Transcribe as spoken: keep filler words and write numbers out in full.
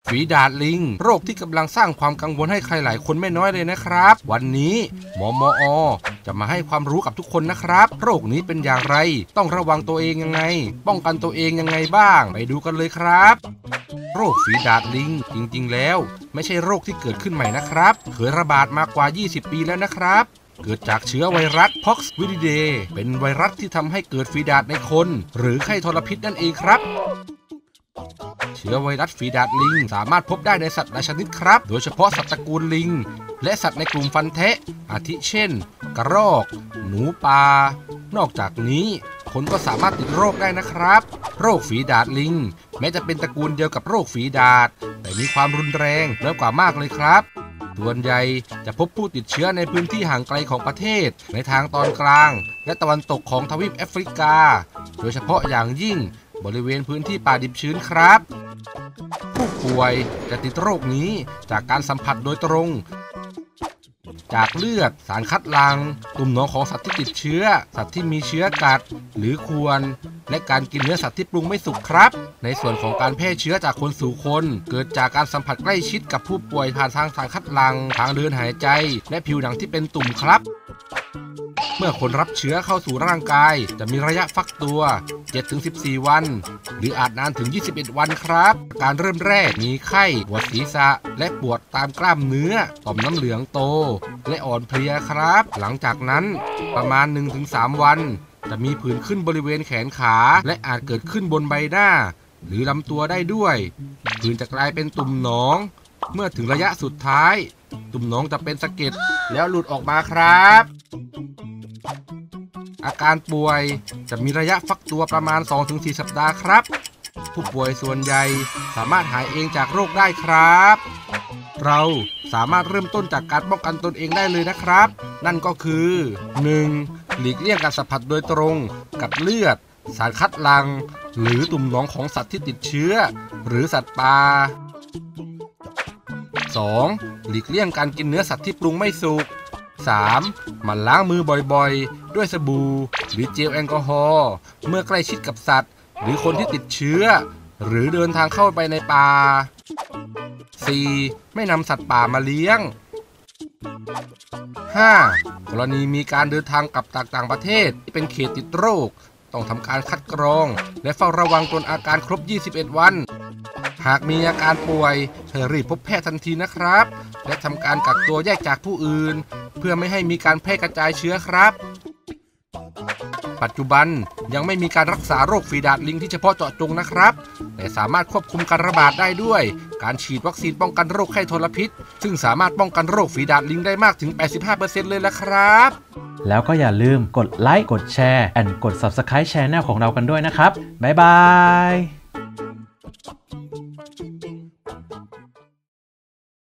ฝีดาษลิงโรคที่กำลังสร้างความกังวลให้ใครหลายคนไม่น้อยเลยนะครับวันนี้หมอมอจะมาให้ความรู้กับทุกคนนะครับโรคนี้เป็นอย่างไรต้องระวังตัวเองยังไงป้องกันตัวเองยังไงบ้างไปดูกันเลยครับโรคฝีดาษลิงจริงๆแล้วไม่ใช่โรคที่เกิดขึ้นใหม่นะครับเคยระบาดมากว่ายี่สิบปีแล้วนะครับเกิดจากเชื้อไวรัสพ็อกซ์วิริเดเป็นไวรัสที่ทำให้เกิดฝีดาษในคนหรือไข้ทรพิษนั่นเองครับเชื้อไวรัสฝีดาษลิงสามารถพบได้ในสัตว์หลายชนิดครับโดยเฉพาะสัตว์ตระกูลลิงและสัตว์ในกลุ่มฟันแทะอาทิเช่นกระรอกหนูป่านอกจากนี้คนก็สามารถติดโรคได้นะครับโรคฝีดาษลิงแม้จะเป็นตระกูลเดียวกับโรคฝีดาษแต่มีความรุนแรงน้อยกว่ามากเลยครับส่วนใหญ่จะพบผู้ติดเชื้อในพื้นที่ห่างไกลของประเทศในทางตอนกลางและตะวันตกของทวีปแอฟริกาโดยเฉพาะอย่างยิ่งบริเวณพื้นที่ป่าดิบชื้นครับผู้ป่วยจะติดโรคนี้จากการสัมผัสโดยตรงจากเลือดสารคัดหลั่งตุ่มหนองของสัตว์ที่ติดเชื้อสัตว์ที่มีเชื้อกัดหรือควรและการกินเนื้อสัตว์ที่ปรุงไม่สุกครับในส่วนของการแพร่เชื้อจากคนสู่คนเกิดจากการสัมผัสใกล้ชิดกับผู้ป่วยผ่านทางสารคัดหลั่งทางเดินหายใจและผิวหนังที่เป็นตุ่มครับเมื่อคนรับเชื้อเข้าสู่ร่างกายจะมีระยะฟักตัว เจ็ดถึงสิบสี่ วันหรืออาจนานถึงยี่สิบเอ็ดวันครับการเริ่มแรกมีไข้ปวดศีรษะและปวดตามกล้ามเนื้อต่อมน้ำเหลืองโตและอ่อนเพลียครับหลังจากนั้นประมาณ หนึ่งถึงสาม วันจะมีผื่นขึ้นบริเวณแขนขาและอาจเกิดขึ้นบนใบหน้าหรือลำตัวได้ด้วยผื่นจะกลายเป็นตุ่มหนองเมื่อถึงระยะสุดท้ายตุ่มหนองจะเป็นสะเก็ดแล้วหลุดออกมาครับอาการป่วยจะมีระยะฟักตัวประมาณ สองถึงสี่ สัปดาห์ครับผู้ป่วยส่วนใหญ่สามารถหายเองจากโรคได้ครับเราสามารถเริ่มต้นจากการป้องกันตนเองได้เลยนะครับนั่นก็คือ หนึ่ง หลีกเลี่ยงการสัมผัสโดยตรงกับเลือดสารคัดหลั่งหรือตุ่มหนองของสัตว์ที่ติดเชื้อหรือสัตว์ป่า สอง หลีกเลี่ยงการกินเนื้อสัตว์ที่ปรุงไม่สุก สาม หมั่นล้างมือบ่อยๆด้วยสบู่หรือเจลแอลกอฮอล์เมื่อใกล้ชิดกับสัตว์หรือคนที่ติดเชื้อหรือเดินทางเข้าไปในป่า สี่ ไม่นำสัตว์ป่ามาเลี้ยง ห้า กรณีมีการเดินทางกลับจากต่างประเทศที่เป็นเขตติดโรคต้องทำการคัดกรองและเฝ้าระวังจนอาการครบยี่สิบเอ็ดวันหากมีอาการป่วยให้รีบพบแพทย์ทันทีนะครับและทำการกักตัวแยกจากผู้อื่นเพื่อไม่ให้มีการแพร่กระจายเชื้อครับปัจจุบันยังไม่มีการรักษาโรคฝีดาษลิงที่เฉพาะเจาะจงนะครับแต่สามารถควบคุมการระบาดได้ด้วยการฉีดวัคซีนป้องกันโรคไข้ทรพิษซึ่งสามารถป้องกันโรคฝีดาษลิงได้มากถึง แปดสิบห้าเปอร์เซ็นต์ เลยละครับแล้วก็อย่าลืมกดไลค์กดแชร์และกด ซับสไครบ์ Channel ของเรากันด้วยนะครับบ๊ายบาย